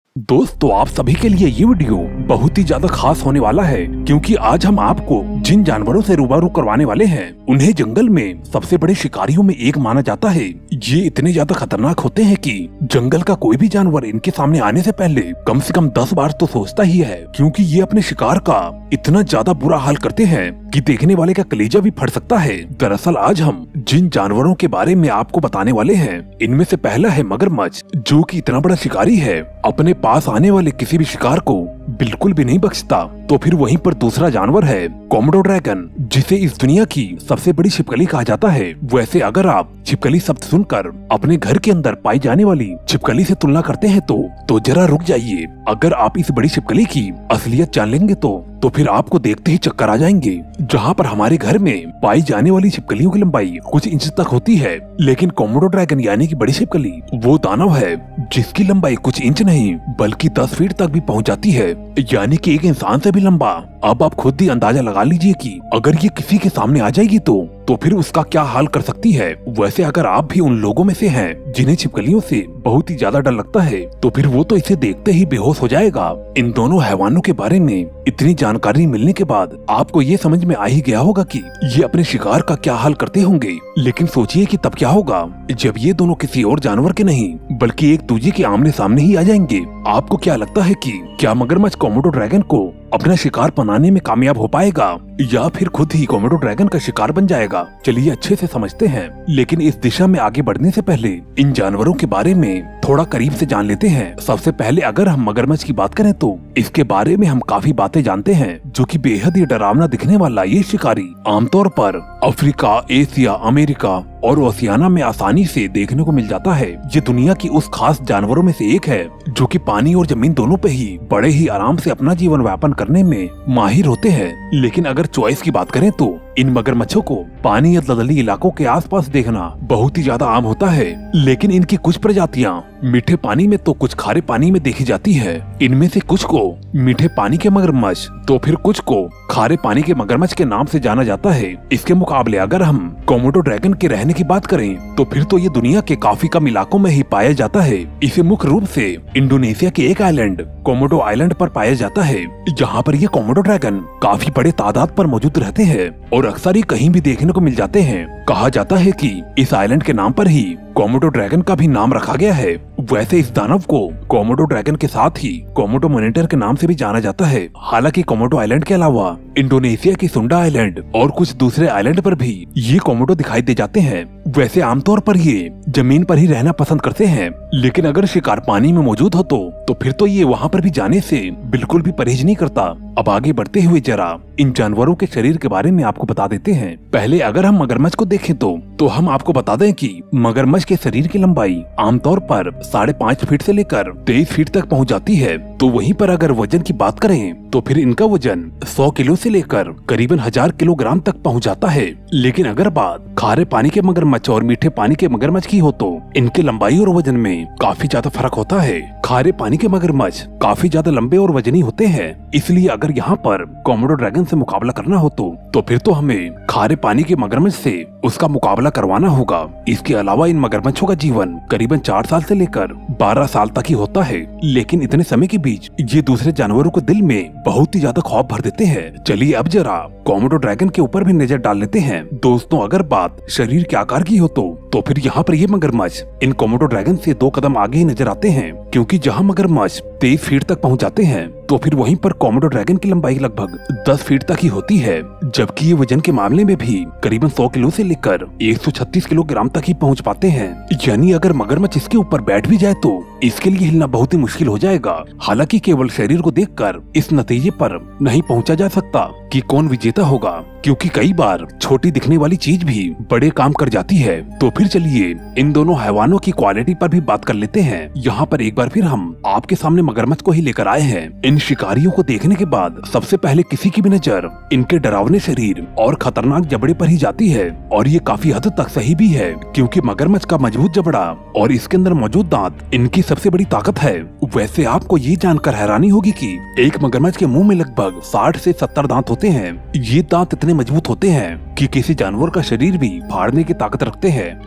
दोस्तों, आप सभी के लिए ये वीडियो बहुत ही ज्यादा खास होने वाला है क्योंकि आज हम आपको जिन जानवरों से रूबरू करवाने वाले हैं उन्हें जंगल में सबसे बड़े शिकारियों में एक माना जाता है। ये इतने ज्यादा खतरनाक होते हैं कि जंगल का कोई भी जानवर इनके सामने आने से पहले कम से कम 10 बार तो सोचता ही है, क्योंकि ये अपने शिकार का इतना ज्यादा बुरा हाल करते हैं कि देखने वाले का कलेजा भी फट सकता है। दरअसल आज हम जिन जानवरों के बारे में आपको बताने वाले हैं इनमें से पहला है मगरमच्छ, जो कि इतना बड़ा शिकारी है, अपने पास आने वाले किसी भी शिकार को बिल्कुल भी नहीं बख्शता। तो फिर वहीं पर दूसरा जानवर है कोमोडो ड्रैगन, जिसे इस दुनिया की सबसे बड़ी छिपकली कहा जाता है। वैसे अगर आप छिपकली शब्द सुनकर अपने घर के अंदर पाई जाने वाली छिपकली से तुलना करते हैं तो जरा रुक जाइए। अगर आप इस बड़ी छिपकली की असलियत जान लेंगे तो फिर आपको देखते ही चक्कर आ जाएंगे। जहाँ पर हमारे घर में पाई जाने वाली छिपकलियों की लंबाई कुछ इंच तक होती है, लेकिन कोमोडो ड्रैगन यानी कि बड़ी छिपकली वो दानव है जिसकी लंबाई कुछ इंच नहीं बल्कि 10 फीट तक भी पहुँच जाती है, यानी कि एक इंसान से भी लंबा। अब आप खुद ही अंदाजा लगा लीजिए कि अगर ये किसी के सामने आ जाएगी तो फिर उसका क्या हाल कर सकती है। वैसे अगर आप भी उन लोगों में से हैं जिन्हें छिपकलियों से बहुत ही ज्यादा डर लगता है तो फिर वो तो इसे देखते ही बेहोश हो जाएगा। इन दोनों हैवानों के बारे में इतनी जानकारी मिलने के बाद आपको ये समझ में आ ही गया होगा कि ये अपने शिकार का क्या हाल करते होंगे। लेकिन सोचिए कि तब क्या होगा जब ये दोनों किसी और जानवर के नहीं बल्कि एक दूसरे के आमने सामने ही आ जाएंगे। आपको क्या लगता है कि क्या मगरमच्छ कोमोडो ड्रैगन को अपना शिकार बनाने में कामयाब हो पाएगा या फिर खुद ही कोमोडो ड्रैगन का शिकार बन जाएगा? चलिए अच्छे से समझते हैं, लेकिन इस दिशा में आगे बढ़ने से पहले इन जानवरों के बारे में थोड़ा करीब से जान लेते हैं। सबसे पहले अगर हम मगरमच्छ की बात करें तो इसके बारे में हम काफी बातें जानते हैं, जो कि बेहद ही डरावना दिखने वाला ये शिकारी आमतौर पर अफ्रीका, एशिया, अमेरिका और ओशियाना में आसानी से देखने को मिल जाता है। ये दुनिया की उस खास जानवरों में से एक है जो कि पानी और जमीन दोनों पे ही बड़े ही आराम से अपना जीवन व्यापन करने में माहिर होते हैं। लेकिन अगर चॉइस की बात करें तो इन मगरमच्छों को पानी या दलदली इलाकों के आसपास देखना बहुत ही ज्यादा आम होता है, लेकिन इनकी कुछ प्रजातियां मीठे पानी में तो कुछ खारे पानी में देखी जाती है। इनमें से कुछ को मीठे पानी के मगरमच्छ तो फिर कुछ को खारे पानी के मगरमच्छ के नाम से जाना जाता है। इसके मुकाबले अगर हम कोमोडो ड्रैगन के रहने की बात करें तो फिर तो ये दुनिया के काफी कम इलाकों में ही पाया जाता है। इसे मुख्य रूप से इंडोनेशिया के एक आइलैंड कोमोडो आइलैंड पर पाया जाता है, जहाँ पर ये कोमोडो ड्रैगन काफी बड़े तादाद पर मौजूद रहते हैं और अक्सर ही कहीं भी देखने को मिल जाते हैं। कहा जाता है कि इस आइलैंड के नाम पर ही कोमोडो ड्रैगन का भी नाम रखा गया है। वैसे इस दानव को कोमोडो ड्रैगन के साथ ही कोमोडो मॉनिटर के नाम से भी जाना जाता है। हालांकि कोमोडो आइलैंड के अलावा इंडोनेशिया की सुंडा आइलैंड और कुछ दूसरे आइलैंड पर भी ये कोमोडो दिखाई दे जाते हैं। वैसे आमतौर पर ये जमीन पर ही रहना पसंद करते हैं, लेकिन अगर शिकार पानी में मौजूद हो तो फिर तो ये वहाँ पर भी जाने से बिल्कुल भी परहेज नहीं करता। अब आगे बढ़ते हुए जरा इन जानवरों के शरीर के बारे में आपको बता देते हैं। पहले अगर हम मगरमच्छ को देखें तो हम आपको बता दें कि मगरमच्छ के शरीर की लंबाई आमतौर पर 5.5 फीट से लेकर 23 फीट तक पहुंच जाती है। तो वहीं पर अगर वजन की बात करें तो फिर इनका वजन 100 किलो से लेकर करीबन 1000 किलोग्राम तक पहुंच जाता है। लेकिन अगर बात खारे पानी के मगरमच्छ और मीठे पानी के मगरमच्छ की हो तो इनके लंबाई और वजन में काफी ज्यादा फर्क होता है। खारे पानी के मगरमच्छ काफी ज्यादा लंबे और वजनी होते हैं, इसलिए अगर यहाँ पर कोमोडो ड्रैगन से मुकाबला करना हो तो फिर तो हमें खारे पानी के मगरमच्छ से उसका मुकाबला करवाना होगा। इसके अलावा इन मगरमच्छों का जीवन करीबन 4 साल से लेकर 12 साल तक ही होता है, लेकिन इतने समय के बीच ये दूसरे जानवरों को दिल में बहुत ही ज्यादा खौफ भर देते हैं। चलिए अब जरा कोमोडो ड्रैगन के ऊपर भी नजर डाल लेते हैं। दोस्तों, अगर बात शरीर के आकार की हो तो फिर यहाँ पर ये मगरमच्छ इन कोमोडो ड्रैगन से 2 कदम आगे ही नजर आते हैं, क्योंकि जहाँ मगरमच्छ 23 फीट तक पहुँच जाते हैं तो फिर वहीं पर कोमोडो ड्रैगन की लंबाई लगभग 10 फीट तक ही होती है, जबकि ये वजन के मामले में भी करीबन 100 किलो से लेकर 136 किलोग्राम तक ही पहुंच पाते हैं। यानी अगर मगरमच्छ इसके ऊपर बैठ भी जाए तो इसके लिए हिलना बहुत ही मुश्किल हो जाएगा। हालांकि केवल शरीर को देखकर इस नतीजे पर नहीं पहुंचा जा सकता कि कौन विजेता होगा, क्योंकि कई बार छोटी दिखने वाली चीज भी बड़े काम कर जाती है। तो फिर चलिए इन दोनों हैवानों की क्वालिटी पर भी बात कर लेते हैं। यहाँ पर एक बार फिर हम आपके सामने मगरमच्छ को ही लेकर आए हैं। इन शिकारियों को देखने के बाद सबसे पहले किसी की भी नजर इनके डरावने शरीर और खतरनाक जबड़े पर ही जाती है, और ये काफी हद तक सही भी है, क्योंकि मगरमच्छ का मजबूत जबड़ा और इसके अंदर मौजूद दांत इनकी सबसे बड़ी ताकत है। वैसे आपको ये जानकर हैरानी होगी कि एक मगरमच्छ के मुंह में लगभग 60 से 70 दांत होते हैं। ये दांत इतने मजबूत होते हैं कि किसी जानवर का शरीर भी फाड़ने की ताकत रखते हैं।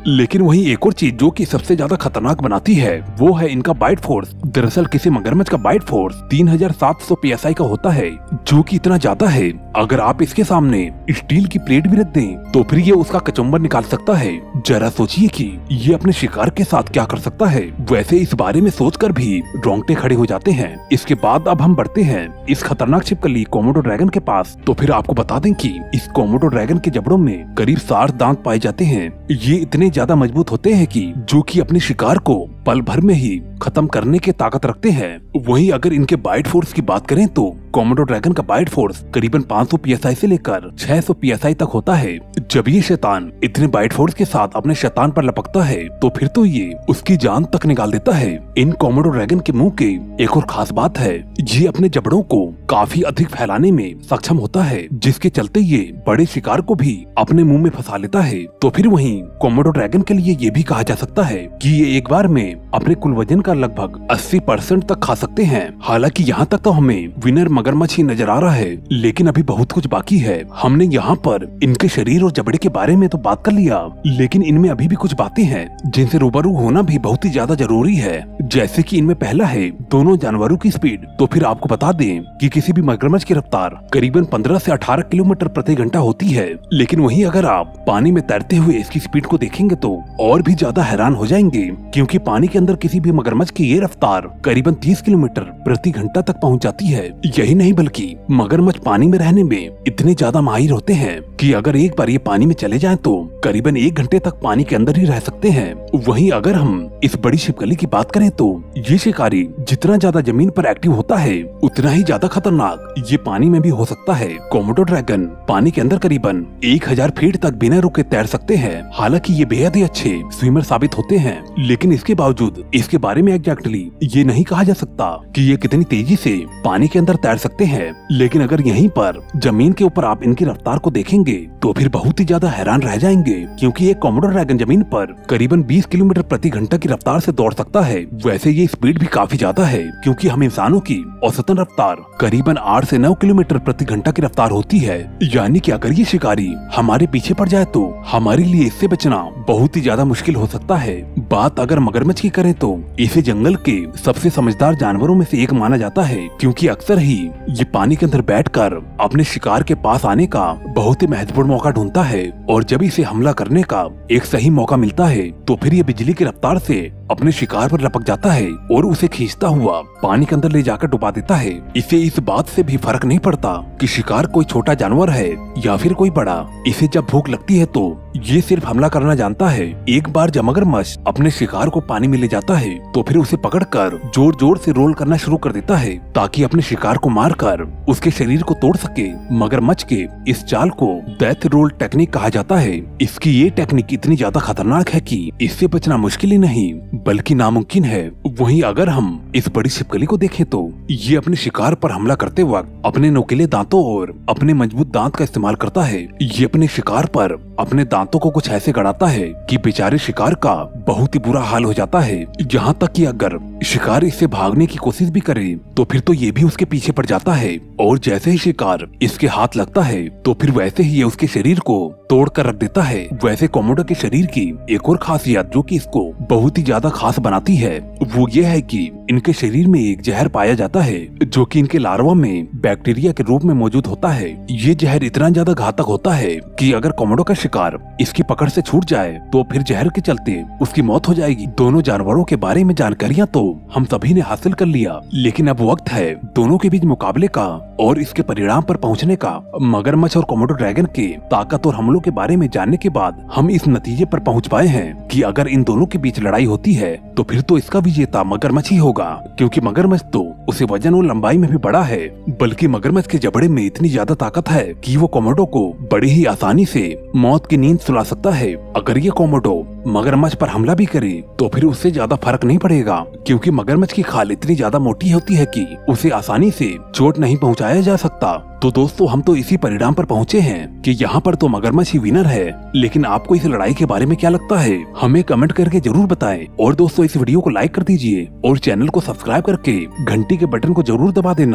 लेकिन वहीं एक और चीज जो कि सबसे ज्यादा खतरनाक बनाती है वो है इनका बाइट फोर्स। दरअसल किसी मगरमच्छ का बाइट फोर्स 3700 psi का होता है, जो कि इतना ज्यादा है अगर आप इसके सामने स्टील की प्लेट भी रख दें तो फिर ये उसका कचुम्बर निकाल सकता है। जरा सोचिए कि ये अपने शिकार के साथ क्या कर सकता है। वैसे इस बारे में सोचकर भी रोंगटे खड़े हो जाते हैं। इसके बाद अब हम बढ़ते हैं इस खतरनाक छिपकली कोमोडो ड्रैगन के पास। तो फिर आपको बता दें कि इस कोमोडो ड्रैगन के जबड़ों में करीब 60 दांत पाए जाते हैं। ये इतने ज्यादा मजबूत होते हैं कि जो कि अपने शिकार को पल भर में ही खत्म करने की ताकत रखते हैं। वहीं अगर इनके बाइट फोर्स की बात करें तो कोमोडो ड्रैगन का बाइट फोर्स करीबन 500 psi से लेकर 600 psi तक होता है। जब ये शैतान इतने बाइट फोर्स के साथ अपने शैतान पर लपकता है तो फिर तो ये उसकी जान तक निकाल देता है। इन कोमोडो ड्रैगन के मुंह के एक और खास बात है, ये अपने जबड़ों को काफी अधिक फैलाने में सक्षम होता है, जिसके चलते ये बड़े शिकार को भी अपने मुंह में फंसा लेता है। तो फिर वहीं कोमोडो ड्रैगन के लिए ये भी कहा जा सकता है कि ये एक बार में अपने कुल वजन का लगभग 80% तक खा सकते हैं। हालांकि यहाँ तक तो हमें विनर मगरमच्छ ही नजर आ रहा है, लेकिन अभी बहुत कुछ बाकी है। हमने यहाँ पर इनके शरीर और जबड़े के बारे में तो बात कर लिया, लेकिन इनमें अभी भी कुछ बातें हैं जिनसे रूबरू होना भी बहुत ही ज्यादा जरूरी है। जैसे कि इनमें पहला है दोनों जानवरों की स्पीड। तो फिर आपको बता दें कि किसी भी मगरमच्छ की रफ्तार करीबन 15 से 18 किलोमीटर प्रति घंटा होती है, लेकिन वहीं अगर आप पानी में तैरते हुए इसकी स्पीड को देखेंगे तो और भी ज्यादा हैरान हो जाएंगे, क्योंकि पानी के अंदर किसी भी मगरमच्छ की ये रफ्तार करीबन 30 किलोमीटर प्रति घंटा तक पहुंच जाती है। यही नहीं बल्कि मगरमच्छ पानी में रहने में इतने ज्यादा माहिर होते हैं कि अगर एक बार ये पानी में चले जाएं तो करीबन 1 घंटे तक पानी के अंदर ही रह सकते हैं। वहीं अगर हम इस बड़ी छिपकली की बात करें तो ये शिकारी जितना ज्यादा जमीन पर एक्टिव होता है उतना ही ज्यादा खतरनाक ये पानी में भी हो सकता है। कोमोडो ड्रैगन पानी के अंदर करीबन 1000 फीट तक बिना रुके तैर सकते हैं। हालांकि ये बेहद ही अच्छे स्विमर साबित होते हैं, लेकिन इसके बावजूद इसके बारे में एग्जैक्टली ये नहीं कहा जा सकता कि ये कितनी तेजी से पानी के अंदर तैर सकते हैं। लेकिन अगर यहीं पर जमीन के ऊपर आप इनकी रफ्तार को देखेंगे तो फिर बहुत ही ज्यादा हैरान रह जाएंगे, क्योंकि ये कोमोडो ड्रैगन जमीन पर करीबन 20 किलोमीटर प्रति घंटा की रफ्तार से दौड़ सकता है। वैसे ये स्पीड भी काफी ज्यादा है, क्योंकि हम इंसानों की औसतन रफ्तार करीबन 8 से 9 किलोमीटर प्रति घंटा की रफ्तार होती है। यानी कि अगर ये शिकारी हमारे पीछे पड़ जाए तो हमारे लिए इससे बचना बहुत ही ज्यादा मुश्किल हो सकता है। बात अगर मगरमच्छ की करें तो इसे जंगल के सबसे समझदार जानवरों में से एक माना जाता है, क्योंकि अक्सर ही ये पानी के अंदर बैठकर अपने शिकार के पास आने का बहुत ही महत्वपूर्ण मौका ढूंढता है। और जब इसे हमला करने का एक सही मौका मिलता है तो फिर ये बिजली की रफ्तार से अपने शिकार पर लपक जाता है और उसे खींचता हुआ पानी के अंदर ले जाकर डुबा देता है। इसे इस बात से भी फर्क नहीं पड़ता कि शिकार कोई छोटा जानवर है या फिर कोई बड़ा। इसे जब भूख लगती है तो ये सिर्फ हमला करना जानता है। एक बार जब मगरमच्छ अपने शिकार को पानी में ले जाता है तो फिर उसे पकड़कर जोर जोर से रोल करना शुरू कर देता है, ताकि अपने शिकार को मारकर उसके शरीर को तोड़ सके। मगरमच्छ के इस चाल को डेथ रोल टेक्निक कहा जाता है। इसकी ये टेक्निक इतनी ज्यादा खतरनाक है कि इससे बचना मुश्किल ही नहीं बल्कि नामुमकिन है। वहीं अगर हम इस बड़ी छिपकली को देखें तो ये अपने शिकार पर हमला करते वक्त अपने नुकीले दांतों और अपने मजबूत दांत का इस्तेमाल करता है। ये अपने शिकार पर अपने दांतों को कुछ ऐसे गड़ाता है कि बेचारे शिकार का बहुत ही बुरा हाल हो जाता है। यहाँ तक कि अगर शिकार इससे भागने की कोशिश भी करे तो फिर तो ये भी उसके पीछे पड़ जाता है, और जैसे ही शिकार इसके हाथ लगता है तो फिर वैसे ही ये उसके शरीर को तोड़ कर रख देता है। वैसे कोमोडो के शरीर की एक और खासियत जो कि इसको बहुत ही ज्यादा खास बनाती है वो ये है कि इनके शरीर में एक जहर पाया जाता है जो कि इनके लार्वा में बैक्टीरिया के रूप में मौजूद होता है। ये जहर इतना ज्यादा घातक होता है कि अगर कोमोडो का शिकार इसकी पकड़ से छूट जाए तो फिर जहर के चलते उसकी मौत हो जाएगी। दोनों जानवरों के बारे में जानकारियाँ तो हम सभी ने हासिल कर लिया, लेकिन अब वक्त है दोनों के बीच मुकाबले का और इसके परिणाम पर पहुंचने का। मगरमच्छ और कोमोडो ड्रैगन के ताकत और हमलों के बारे में जानने के बाद हम इस नतीजे पर पहुंच पाए हैं कि अगर इन दोनों के बीच लड़ाई होती है तो फिर तो इसका विजेता मगरमच्छ ही होगा, क्योंकि मगरमच्छ तो उसे वजन और लंबाई में भी बड़ा है, बल्कि मगरमच्छ के जबड़े में इतनी ज्यादा ताकत है कि वो कोमोडो को बड़ी ही आसानी से मौत की नींद सुला सकता है। अगर ये कोमोडो मगरमच्छ पर हमला भी करे तो फिर उससे ज्यादा फर्क नहीं पड़ेगा, क्योंकि मगरमच्छ की खाल इतनी ज्यादा मोटी होती है कि उसे आसानी से चोट नहीं पहुंचाया जा सकता। तो दोस्तों हम तो इसी परिणाम पर पहुंचे हैं कि यहाँ पर तो मगरमच्छ ही विनर है, लेकिन आपको इस लड़ाई के बारे में क्या लगता है हमें कमेंट करके जरूर बताएं। और दोस्तों इस वीडियो को लाइक कर दीजिए और चैनल को सब्सक्राइब करके घंटी के बटन को जरूर दबा देना।